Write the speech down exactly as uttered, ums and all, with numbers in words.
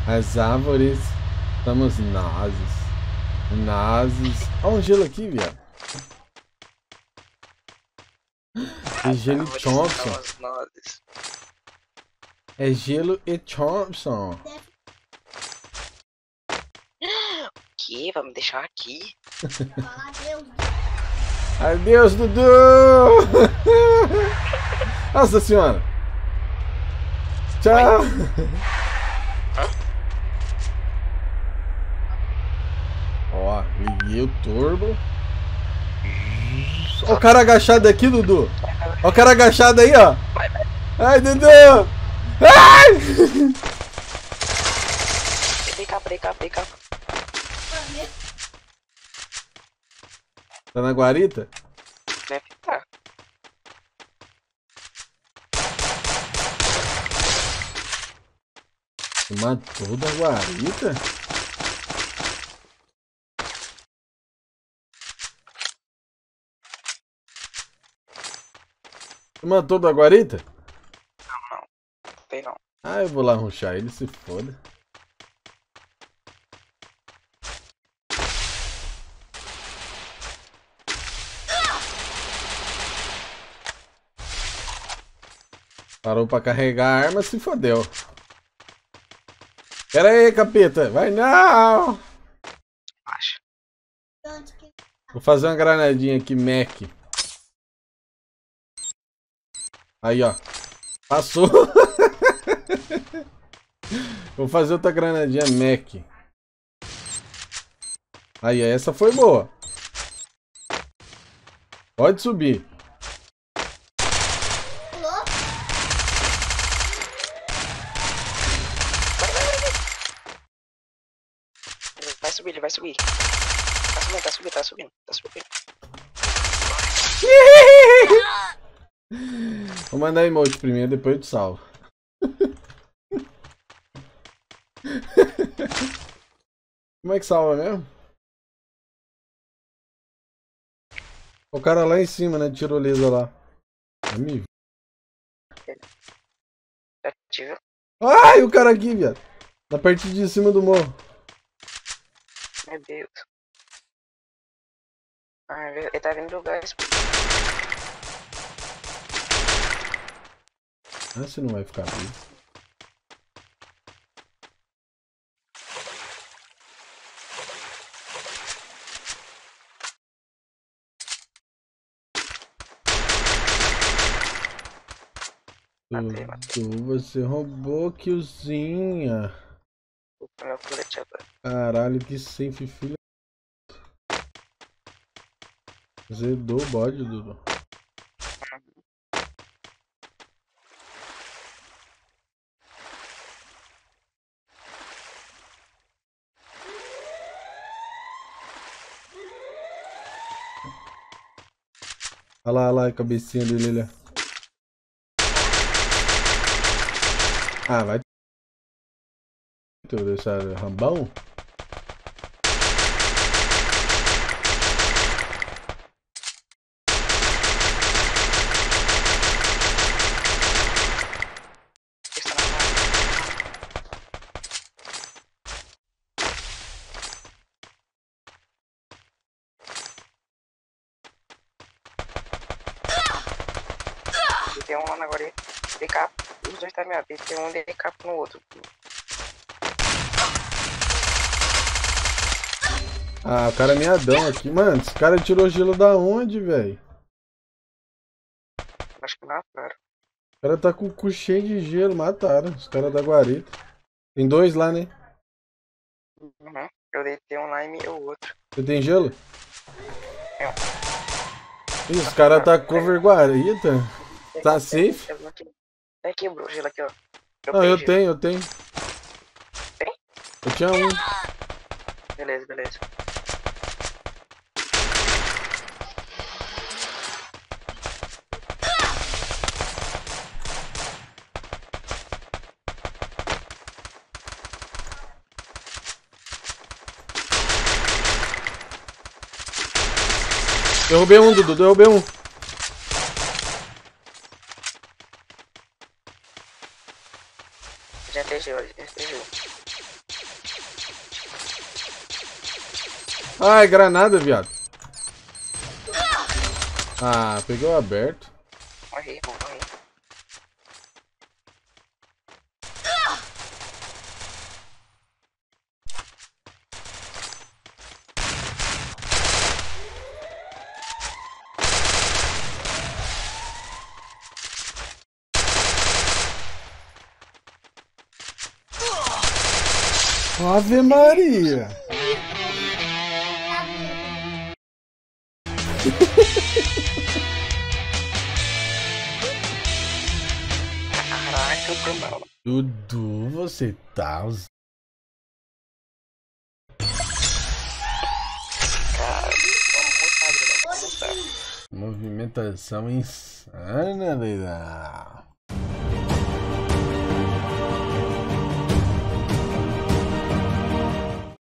As árvores. Estamos nazes. Nazes. Olha um gelo aqui, viado. É gelo e Thompson. É gelo e Thompson. Que? Vai me deixar aqui? Adeus, Dudu! Nossa senhora! Tchau! Ó, liguei o turbo. Ó o cara agachado aqui, Dudu. Ó o cara agachado aí, ó. Ai, Dudu! Ai! Vem cá, vem cá, vem cá. Tá na guarita? Deve estar. Matou da guarita? Matou da guarita? Não, não. Não tem não. Ah, eu vou lá rushar ele, se foda. Parou pra carregar a arma, se fodeu. Pera aí, capeta. Vai não! Acho. Vou fazer uma granadinha aqui, Mac. Aí, ó. Passou. Vou fazer outra granadinha, Mac. Aí, essa foi boa. Pode subir. Vai subir, ele vai subir. Tá subindo, tá subindo, tá subindo, tá subindo. Vou mandar emote primeiro, depois eu te salvo. Como é que salva mesmo? O cara lá em cima, né? Tirolesa lá. É me... Ativa. Ai, o cara aqui, viado. Na parte de cima do morro. Meu Deus. Ah, ele tá vindo do gás. Ah, você não vai ficar vivo. Matei, matei. Tu, você roubou killzinha. Vou pro meu colete agora. Caralho, que safe, filho. Zedou o bode, Dudu. Olha lá, olha lá a cabecinha dele, olha. Ah, vai. Tu deixar rambão? Está na mão. E tem um lá agora aí. D K. Os dois tá meado. E tem um D K no outro. Ah, o cara é miadão aqui. Mano, esse cara tirou gelo da onde, velho? Acho que mataram. O cara tá com o cu cheio de gelo. Mataram. Os caras da guarita. Tem dois lá, né? Uhum. Eu deitei um lá e o outro. Você tem gelo? É. Ih, os caras tá cover guarita. Tá safe? É, quebrou o gelo aqui, ó. Eu Não, eu gelo. tenho, eu tenho. Tem? Eu tinha um. Beleza, beleza. Derrubei um, Dudu, derrubei um. Já T G, ó, já T G. Ai, granada, viado. Ah, pegou aberto. Morri, morri. Ave Maria. Caraca, eu tô mal. Dudu, você tá usando. Cara, vamos mostrar, Bruno. Vamos mostrar. Movimentação insana, doida.